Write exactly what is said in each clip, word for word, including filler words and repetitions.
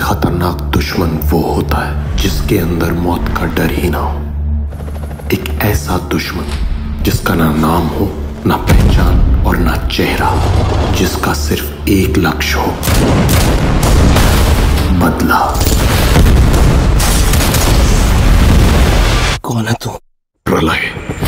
खतरनाक दुश्मन वो होता है जिसके अंदर मौत का डर ही ना हो। एक ऐसा दुश्मन जिसका ना नाम हो, ना पहचान और ना चेहरा, जिसका सिर्फ एक लक्ष्य हो, बदला। कौन है तू? प्रलय।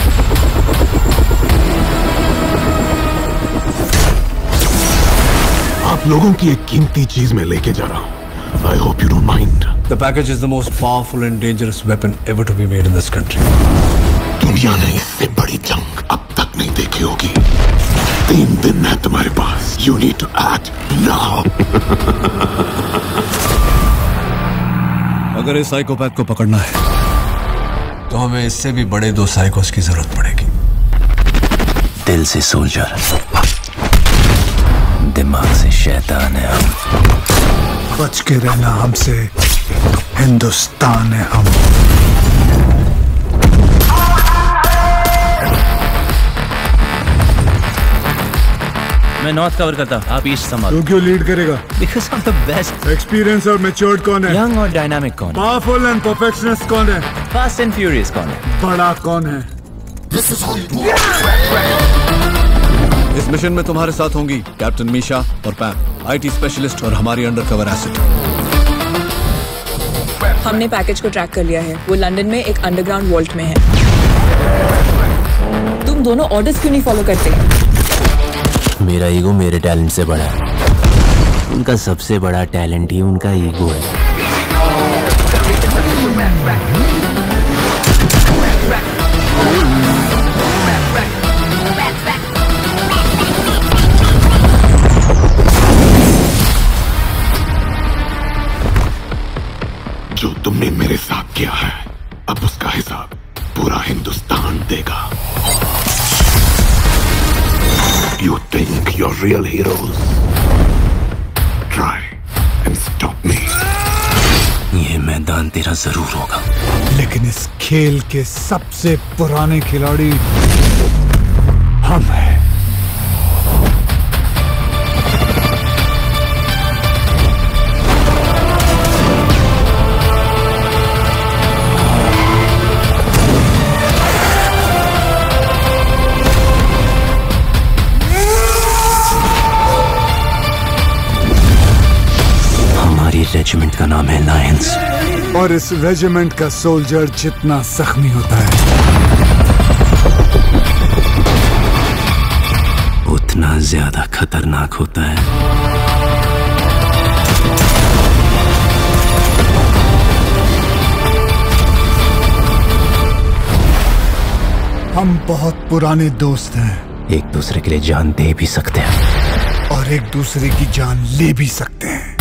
आप लोगों की एक कीमती चीज में लेके जा रहा हूं। I hope you don't mind. The package is the most powerful and dangerous weapon ever to be made in this country. दुनिया ने इससे बड़ी जंग अब तक नहीं देखी होगी। तीन दिन है तुम्हारे पास। You need to act now. अगर इस साइकोपैथ को पकड़ना है तो हमें इससे भी बड़े दो साइकोस की जरूरत पड़ेगी। दिल से सोल्जर, दिमाग से शैतान है हम। बच के रहना हमसे, हिंदुस्तान है हम। मैं नॉर्थ कवर करता, आप ईस्ट संभालो। तू क्यों लीड करेगा? Because I'm the best. Experience और मैच्योर्ड कौन है? यंग और डायनामिक कौन है? पावरफुल एंड परफेक्शनिस्ट कौन है? फास्ट एंड फ्यूरियस कौन है? बड़ा कौन है? इस मिशन में तुम्हारे साथ होंगी कैप्टन मीशा और पैम, आईटी स्पेशलिस्ट और हमारी अंडरकवर एसेट। हमने पैकेज को ट्रैक कर लिया है। वो लंदन में एक अंडरग्राउंड वॉल्ट में है। तुम दोनों ऑर्डर्स क्यों नहीं फॉलो करते? मेरा ईगो मेरे टैलेंट से बड़ा है। उनका सबसे बड़ा टैलेंट ही उनका ईगो है। जो तुमने मेरे साथ किया है, अब उसका हिसाब पूरा हिंदुस्तान देगा। You think you're real heroes? Try and stop me. ये मैदान तेरा जरूर होगा, लेकिन इस खेल के सबसे पुराने खिलाड़ी हम हैं। रेजिमेंट का नाम है लायंस, और इस रेजिमेंट का सोल्जर जितना जख्मी होता है उतना ज्यादा खतरनाक होता है। हम बहुत पुराने दोस्त हैं। एक दूसरे के लिए जान दे भी सकते हैं और एक दूसरे की जान ले भी सकते हैं।